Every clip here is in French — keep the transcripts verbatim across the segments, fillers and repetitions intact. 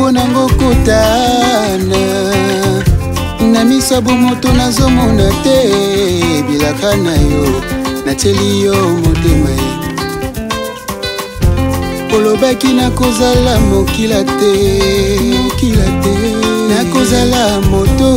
nango kotana na misabu moto nazomona te bilaka na yo nateli yo motema olobaki nakozala mokila te mokila te nakozala moto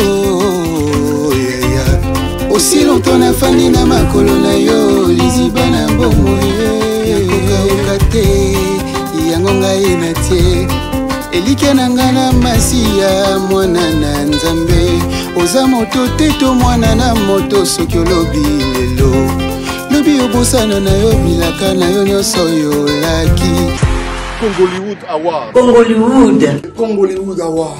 aussi longtemps nafandi na makolo na yo liziba na bomo nakokauka te yango ngai natie elike na nga na masiya mwana na nzambe oza moto te to mwana na moto soki olobi lelo lobi obosana na yo bilaka na yo nyonso yolaki. Congollywood Award. Congollywood. Congollywood Award.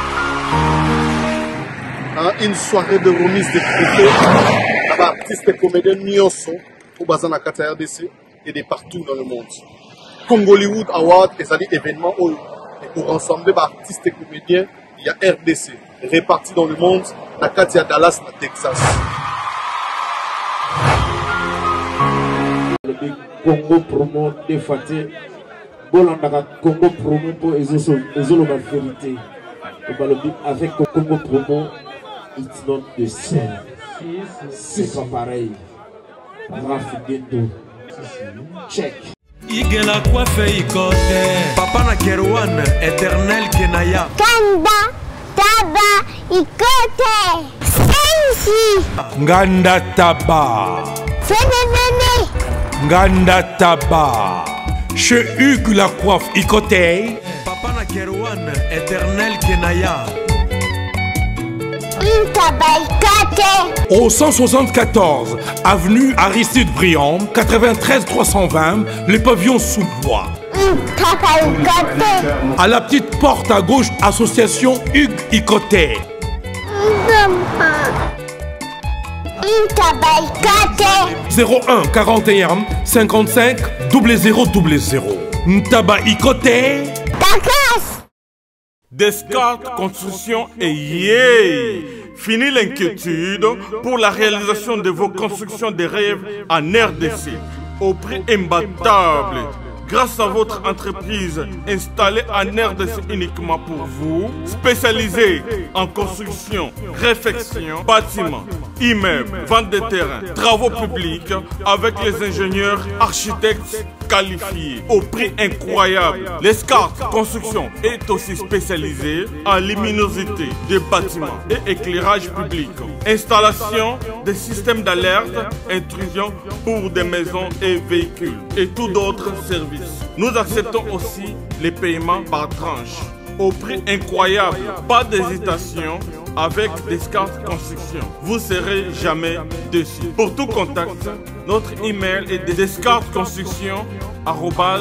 Hein, une soirée de remise de trophées avec artistes et comédiens nyonso au Bazana Kata R D C et de partout dans le monde. Congollywood Award, c'est-à-dire événement où pour rassembler les artistes et comédiens, il y a R D C répartis dans le monde, na Katia Dallas, na Texas. Le Congo promo de Faté, Bolanda Congo promo pour Ezolo ma vérité. Avec le Congo promo, it's not the same. C'est pas pareil. Rafigeto. Check. Igela coiffe ikote Papa na Kerwan éternel Kenaya Kanda Taba ikote Sensi Nganda Taba Fenenene Nganda Taba Chez Hugues la coiffe ikote Papa na Kerwan éternel Kenaya Au cent soixante-quatorze, avenue Aristide Briand, quatre-vingt-treize trois cent vingt, les pavillons sous bois. À la petite porte à gauche, association Hugues Ikoté. zéro un quarante et un cinquante-cinq zéro zéro zéro. Ntaba Ikoté. Descartes Construction et yeah! Fini l'inquiétude pour la réalisation de vos constructions de rêves en R D C au prix imbattable. Grâce à votre entreprise installée en R D C uniquement pour vous, spécialisée en construction, réfection, bâtiments, immeubles, vente de terrains, travaux publics avec les ingénieurs architectes qualifiés au prix incroyable. Descartes Construction est aussi spécialisée en luminosité des bâtiments et éclairage public, installation des systèmes d'alerte, intrusion pour des maisons et véhicules et tout d'autres services. Nous acceptons aussi les paiements par tranche au prix incroyable. Pas d'hésitation avec Descartes Construction. Vous serez jamais déçus. Pour tout contact, notre email est descartesconstruction arobase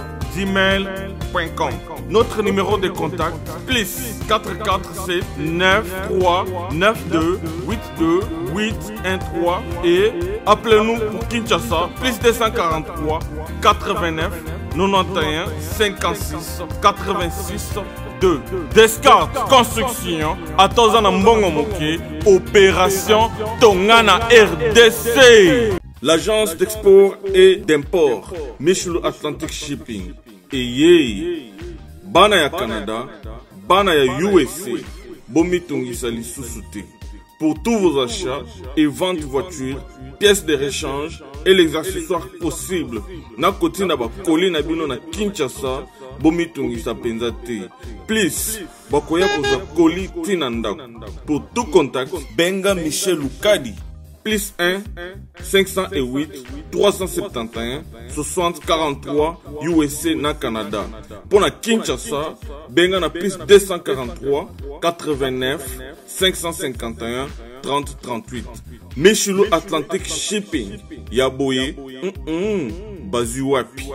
gmail point com. Notre numéro de contact plus quatre quatre sept neuf trois neuf deux huit deux huit un trois et appelez-nous pour Kinshasa plus deux cent quarante-trois quatre-vingt-neuf quatre-vingt-onze cinquante-six quatre-vingt-six deux. Descartes Construction à Tozana Mbongo Moké, opération Tongana R D C. L'agence d'export et d'import Michulu Atlantic Shipping et yé bana ya Canada, bana ya U S A, bomi tongisa lisusu te. Pour tous vos achats et ventes de voitures, pièces de rechange et les accessoires possibles. Na koti na ba koli na bino na Kinshasa, bomi tongisa penza te. Please, bakoya koza koli tina ndako. Pour tout contact, benga Michel Lukadi. Plus un cinq cent huit trois cent soixante-dix-et-un soixante quarante-trois U S A na Canada. Pour la Kinshasa, benga na plus deux cent quarante-trois quatre-vingt-neuf cinq cent cinquante et un trente trente-huit. Michulu Atlantic Shipping. Yaboye, mm -mm, Bazu wapi.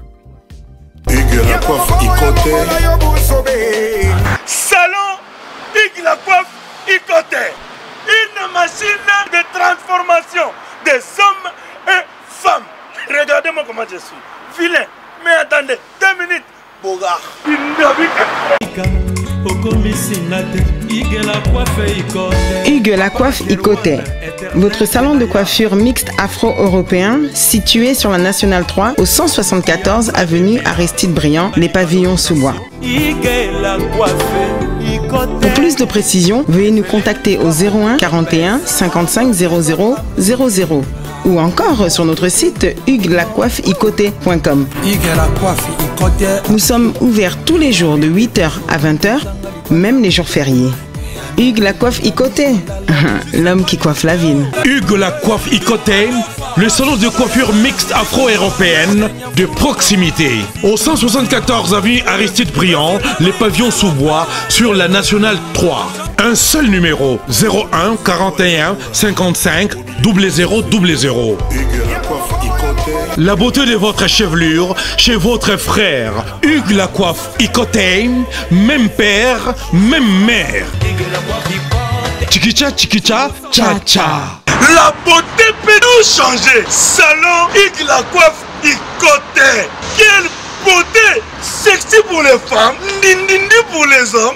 Hugues la coiffe Ikoté. Salon Hugues la coiffe Ikoté. Une machine de transformation des hommes et femmes. Regardez-moi comment je suis. Vilain. Mais attendez, deux minutes. Bogart. Hugues la coiffe Ikoté, votre salon de coiffure mixte afro-européen situé sur la Nationale trois au cent soixante-quatorze avenue Aristide Briand, les pavillons sous bois. Pour plus de précisions, veuillez nous contacter au zéro un quarante et un cinquante-cinq zéro zéro zéro zéro ou encore sur notre site hugues la coiffe ikoté point com. Nous sommes ouverts tous les jours de huit heures à vingt heures, même les jours fériés. Hugues la coiffe Ikoté, l'homme qui coiffe la ville. Hugues la coiffe Ikoté, le salon de coiffure mixte afro-européenne de proximité. Au cent soixante-quatorze avenue Aristide Briand, les pavillons sous bois sur la Nationale trois. Un seul numéro, zéro un quarante et un cinquante-cinq zéro zéro zéro. La beauté de votre chevelure chez votre frère. Hugues la coiffe Ikoté, même père, même mère. Chikicha, chikicha, cha cha. La beauté peut nous changer. Salon Hugues la coiffe Ikoté. Quelle beauté! Sexy pour les femmes, dindindi pour les hommes.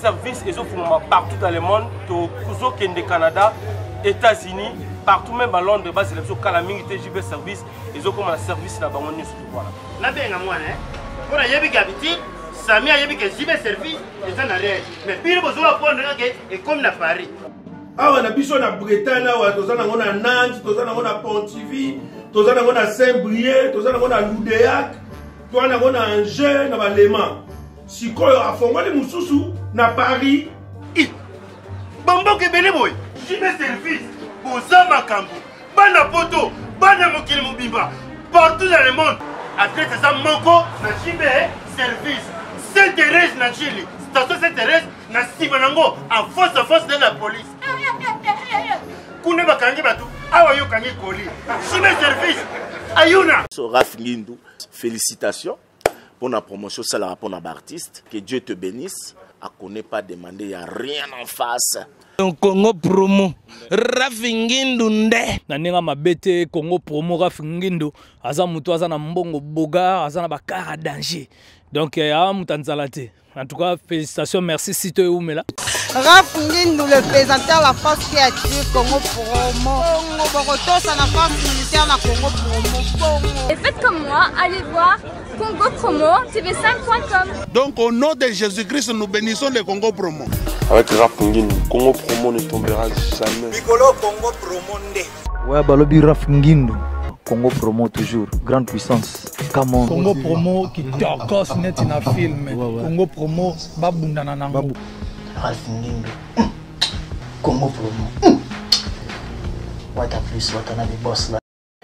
service ils offrent partout dans le monde, to kuzo kende Canada, États-Unis, partout même à Londres, bas c'est le Calaming J B service, ils ont comme un service là-bas on est sur voilà. La benga moi hein. Pour y avoir habitude, Sami a yabi que J B service, ils en arrière. Mais puis le besoin prendre que et comme na Paris. Ah on a biso na Bretagne là, tozana ngona Nantes, tozana ngona Pontivy, tozana ngona Saint-Brieuc, tozana ngona Loudéac, tozana ngona Angers na Balema. Sikoyo afongoli mususu na Paris. Bambo ke bele boy. J B service, boza makambo. Bana poto, bana mokili mobimba. Partout dans le monde. Après ça manko na J B service. Sainte-Thérèse na Chili. Station Sainte-Thérèse na Sibanango en force à force de la police. Kune bakangi batu awa yo kangi koli. J B service. Ayuna. So Raf Ngindu, félicitations pour la promotion, ça la rapport à l'artiste. Que Dieu te bénisse. À connaît pas demander, il n'y a rien en face. Congo promo Rafingindu nde naninga mabete Congo promo Rafingindu aza mutu aza na mbongo boga aza na bakara danger donc ya mutanzala te. En tout cas félicitations, merci Sito Oumela. Rafingindu le présentateur la force créative Congo promo Congo Boroto ça la force militaire na Congo promo. Et faites comme moi, allez voir Congo Promo T V cinq point com. Donc au nom de Jésus-Christ nous bénissons le Congo Promo. Avec Rafingindu, Congo Promo ne tombera jamais. Bigolo Congo Promo nde. Ouais, balobi Rafingindu. Congo Promo toujours, grande puissance. Come on. Congo Promo qui torcos net in a film. Congo Promo babunda na nango. Rafingindu. Congo Promo. What a plus, what a big boss là.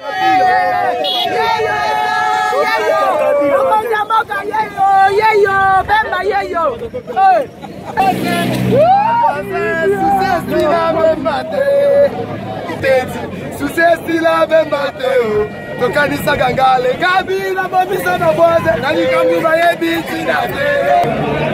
Yeyo, Bemba yeyo. Susestila Bemba teo. Tokanisa gangale gabi na bomisa na boze. Nani kambi bayebi tinate.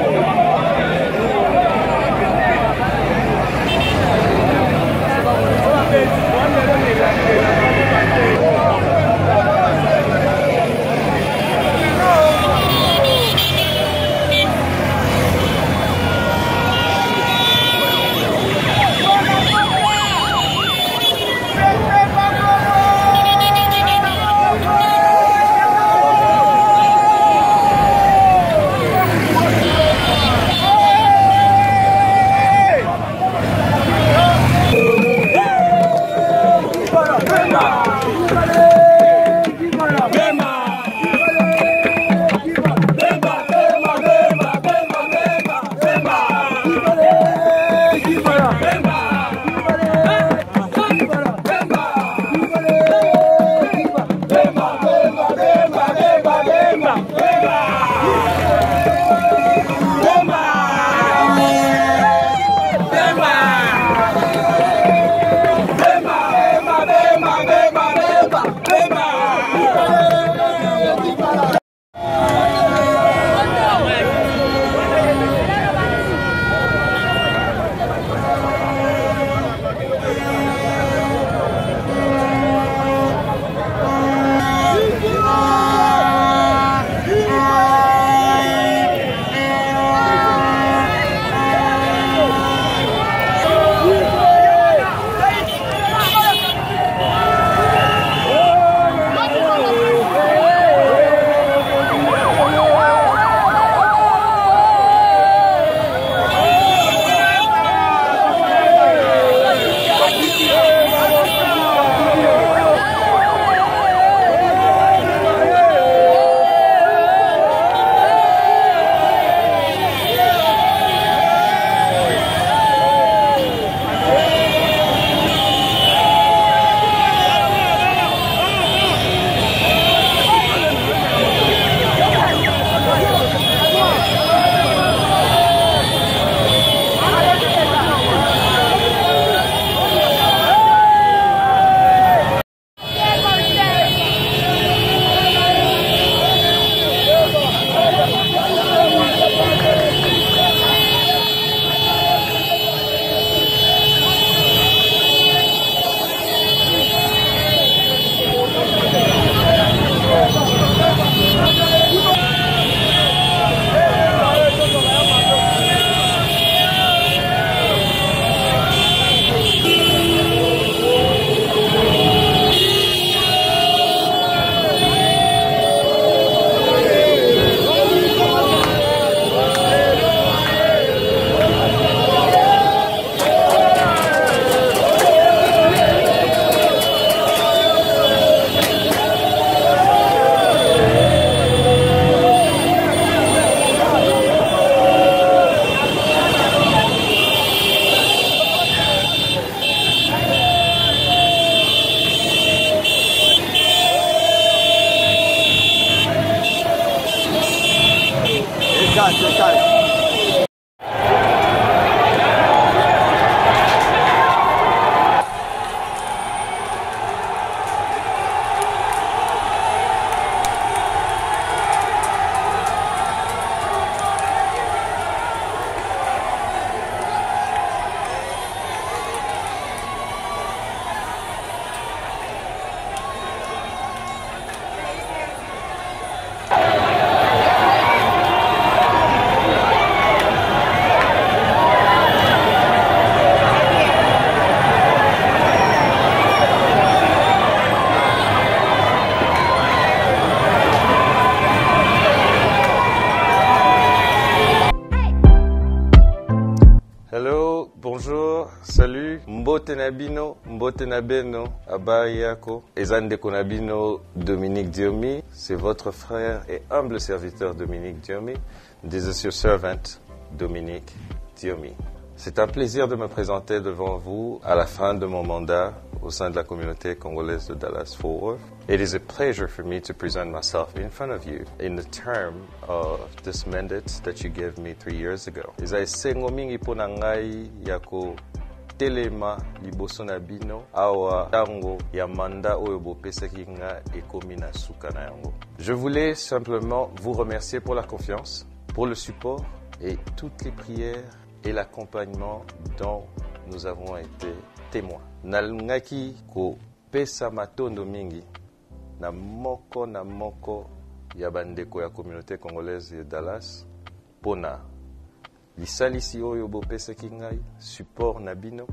Hello, bonjour, salut. Mbote nabino, mbote nabeno, abari yako. Ezande konabino Dominique Diomi, c'est votre frère et humble serviteur Dominique Diomi. This is your servant, Dominique Diomi. C'est un plaisir de me présenter devant vous à la fin de mon mandat au sein de la communauté congolaise de Dallas-Fort Worth. It is a pleasure for me to present myself in front of you in the term of this mandate that you gave me three years ago. Ezai sengo mingi pona ngai yako telema liboso na bino awa tango ya manda oyo bopesaki nga ekomi na suka na yango. Je voulais simplement vous remercier pour la confiance, pour le support et toutes les prières et l'accompagnement dont nous avons été témoins. Nalungaki ko pesa matondo mingi na moko na moko ya bandeko ya communauté congolaise de Dallas pona lisalisi oyo bopesaki ngai support na bino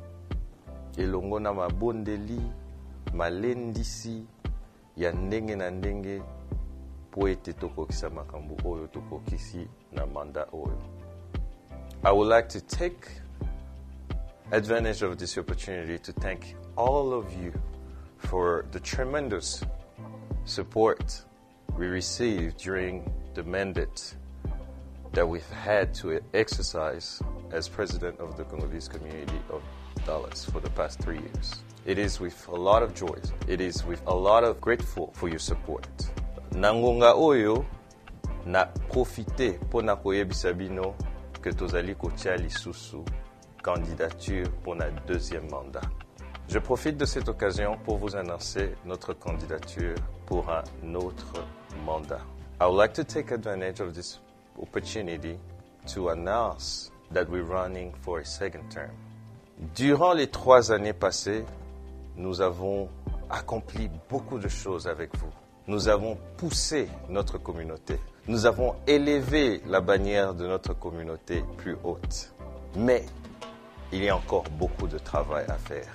elongo na mabondeli malendisi ya ndenge na ndenge po ete tokokisa makambo oyo tokokisi na manda oyo. I would like to take advantage of this opportunity to thank all of you for the tremendous support we received during the mandate that we've had to exercise as president of the Congolese community of Dallas for the past three years. It is with a lot of joy. It is with a lot of grateful for your support. Nangonga oyo na profite pona koyebisa bino que tozali kotia lisusu candidature pour notre deuxième mandat. Je profite de cette occasion pour vous annoncer notre candidature pour un autre mandat. I would like to take advantage of this opportunity to announce that we're running for a second term. Durant les trois années passées, nous avons accompli beaucoup de choses avec vous. Nous avons poussé notre communauté. Nous avons élevé la bannière de notre communauté plus haute. Mais il y a encore beaucoup de travail à faire.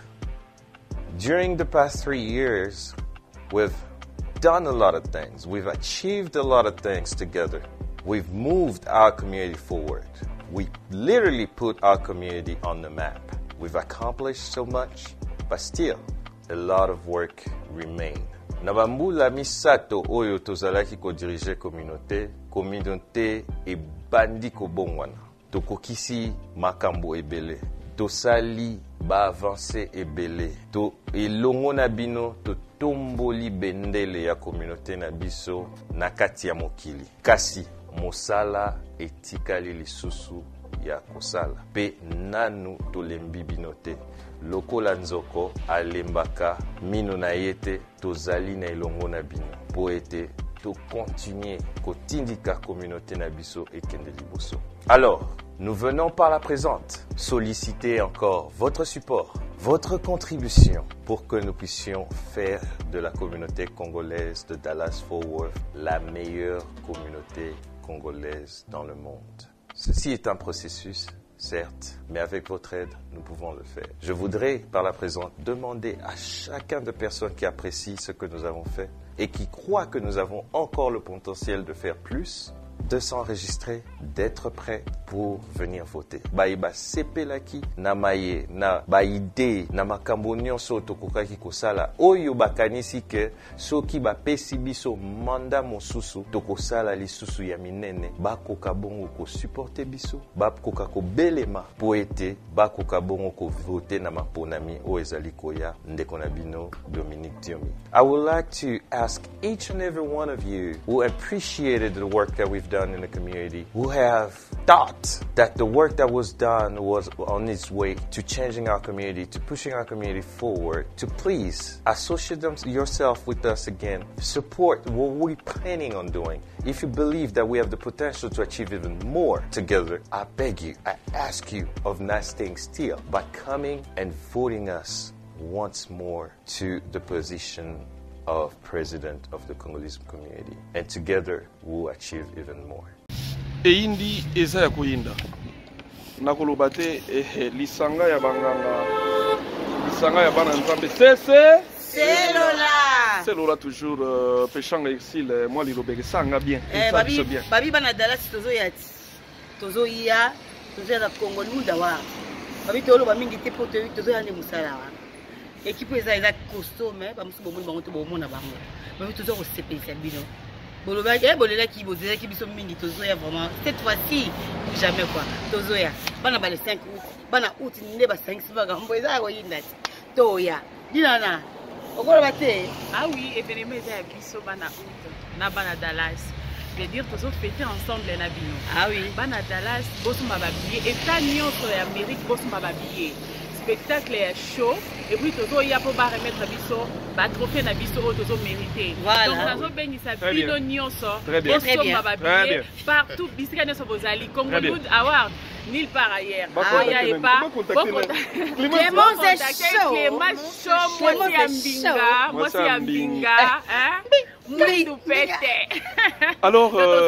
During the past three years, we've done a lot of things. We've achieved a lot of things together. We've moved our community forward. We literally put our community on the map. We've accomplished so much, but still, a lot of work remains. Nabambula misato oyo tozalaki ko diriger communauté, communauté e bandi ko bongwana. Tokokisi makambo ebele. Tosali ba avancer ebele. To elongo na bino to tomboli bendele ya communauté na biso na kati ya mokili. Kasi mosala etikali lisusu ya kosala. Pe nanu tolembi binote. Lokola nzoko alembaka mino na yete tozali na elongo na bino po ete to continuer kotindika communauté na biso ekende liboso. Alors, nous venons par la présente solliciter encore votre support, votre contribution pour que nous puissions faire de la communauté congolaise de Dallas-Fort Worth la meilleure communauté congolaise dans le monde. Ceci est un processus, certes, mais avec votre aide, nous pouvons le faire. Je voudrais, par la présente, demander à chacun de personnes qui apprécient ce que nous avons fait et qui croient que nous avons encore le potentiel de faire plus, de s'enregistrer, d'être prêt pour venir voter. Baiba sepelaki na maye na baide na makambo nyonso tokokaki kosala oyo bakanisi ke soki bapesi biso manda mosusu tokosala lisusu ya minene bakoka bongo ko supporter biso bakoka ko belema po ete bakoka bongo ko voter na maponami o ezali koya ndeko na bino Dominique Diomi. I would like to ask each and every one of you who appreciated the work that we've done in the community, who have thought that the work that was done was on its way to changing our community, to pushing our community forward, to please associate them, yourself with us again, support what we're planning on doing. If you believe that we have the potential to achieve even more together, I beg you, I ask you of not staying still, but coming and voting us once more to the position of president of the Congolese community, and together we'll achieve even more. Eindi eza ya koyinda nakoloba te eh, lisanga ya banganga lisanga ya bana nzambe sese selola selola toujours euh, pechanga exil moi lilobeke sanga bien eh, babi bien babi bana Dallas tozo yati tozo ya tozoya na Congo luda wa babi toloba mingi te po tozoya ne musala wa équipe eza eza costaud mais bamusu bomoni bango to bomona bango babi tozo ko sepelisa bino boloba eh bolela ki bozela ki biso mingi tozoya vraiment cette fois-ci jamais quoi tozoya bana ba le cinq août bana août ne ba cinq siba gambo eza ko yinda toya dinana okoloba te ah oui événement eza ya biso bana août na bana Dallas. Je veux dire, tous fêter ensemble les nabino. Ah oui. Bana Dallas, bossons ma babillé. Et tant sur l'Amérique, bossons ma babillé. Spectacle est chaud. Et puis, tous il y a pour remettre biso, bah trophée na biso, tous mérité. Voilà. Donc, nous béni sa bino nyonso. Très bien. Bossons ma babillé. Partout, bisika nyonso bozali. Congo Good Award. Nulle part ailleurs. Ah, il n'y a pas. Clément, c'est chaud. Clément, chaud. Moi, c'est Ambinga. Moi, c'est Ambinga. Hein? Alors, euh...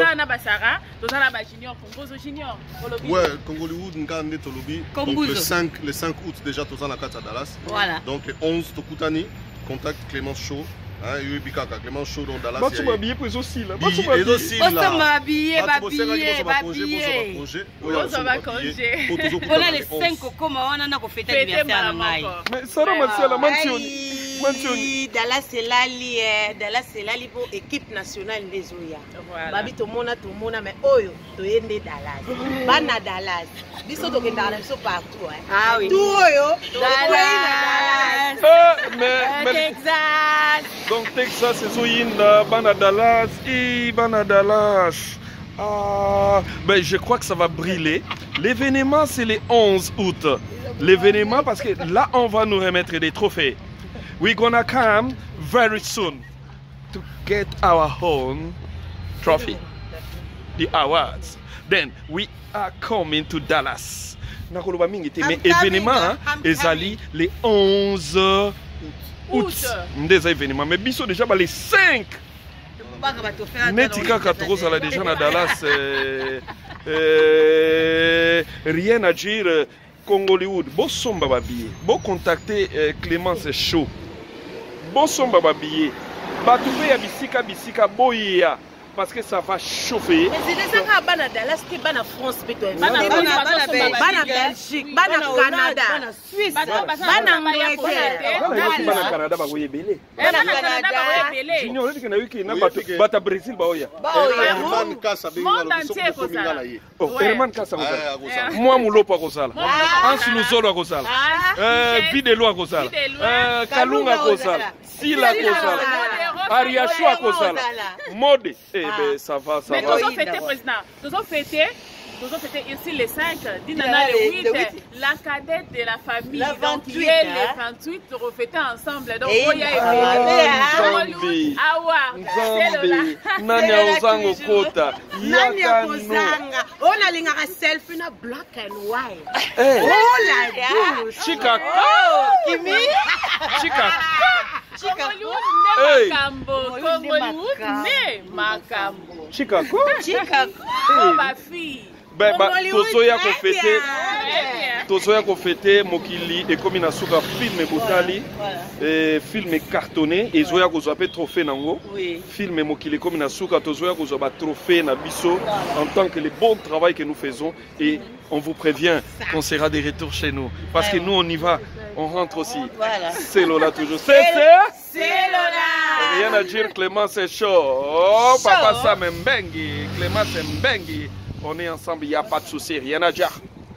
ouais, Congollywood, Nkande Tolobi. Donc le cinq, le cinq août déjà, tous en a quatre à Dallas. Voilà. Donc le onze, Tokutani, contact Clément Chaud. Hein, il y a eu Bikaka, Clément Chaud dans Dallas. Bah, tu m'as habillé pour les aussi là. Bah, tu m'as habillé. Bah, tu m'as habillé, bah, habillé, bah, habillé. Bon, ça va congé. Voilà les cinq comment on a qu'on fête anniversaire à Maï. Mais ça va, Mathieu, la Mantioni. Mantioni. Dallas c'est l'ali, Dallas c'est l'ali pour équipe nationale des Oya. Babi tout le monde, tout le monde, mais Oyo, tu es né Dallas. Bana Dallas. Biso to kenda na biso partout. Ah oui. Tout Oyo, Dallas. Mais Texas. Donc Texas c'est Zoyinda, Bana Dallas, et Bana Dallas. Ah, ben je crois que ça va brûler. L'événement c'est le onze août. L'événement parce que là on va nous remettre des trophées. We're gonna come very soon to get our own trophy, the awards. Then we are coming to Dallas. Nakoloba mingi te mais événement ezali le onze août. Des événements mais biso déjà ba les cinq. Netika Katrosa là déjà na Dallas. Euh, euh, rien à dire. Congollywood, bon somba babillet, bon contacter euh, Clémence Chaud, bon somba babillet, batouvé ya bisika bisika boya parce que ça va chauffer. Mais c'est des gens bana Dallas qui bana France plutôt, bana bana Belgique, bana Canada, bana Suisse, bana Angleterre, bana Canada ba boye belé, bana Canada ba boye belé. Junior dit que na wiki na bata Brésil ba oya. Herman Kassa binga la biso ko binga la ye. Oh, Herman Kassa kozala. Moi mulopa kozala. Ansu Luzolo kozala. Euh Bidelo kozala. Euh Kalunga kozala. Sila kozala. Ariashua kozala. Mode. Eh ben ça va, ça mais va. Mais nous avons fêté, président. Nous avons fêté. Nous avons fêté ici les cinq, Dinana le huit, la cadette de la famille. La vingt-huit, les vingt-huit, refêter ensemble. Donc, Oya et Nzambi, Nzambi, Nanya Ozango Kota, Nanya Ozanga, on a l'ingara selfie na black and white. Oh la douce. Chica, Kimi, Chica. Congollywood, Makambo. Congollywood, né Makambo. Chicago. Chicago. Oh, ma fille. Ben, bah, tozoya ko fêter, tozoya ko fêter mokili et comme inasuka film botali, et film cartonné et zoya ko zoapé trophée nango. Film mokili comme inasuka tozoya ko zoaba trophée na biso en tant que le bon travail que nous faisons et on vous prévient qu'on sera de retour chez nous parce que nous on y va, on rentre aussi. C'est Lola toujours. C'est c'est Lola. Rien à dire, Clément c'est chaud. Oh papa Sam Mbengi, Clément c'est Mbengi. On est ensemble, il n'y a pas de souci, rien à dire.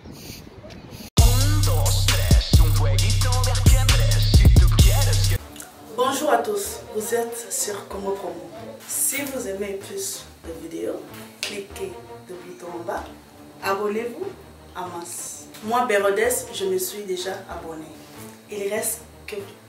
Bonjour à tous, vous êtes sur Congo Promo. Si vous aimez plus de vidéos, cliquez le bouton en bas, abonnez-vous en masse. Moi, Bérodès, je me suis déjà abonné. Il reste que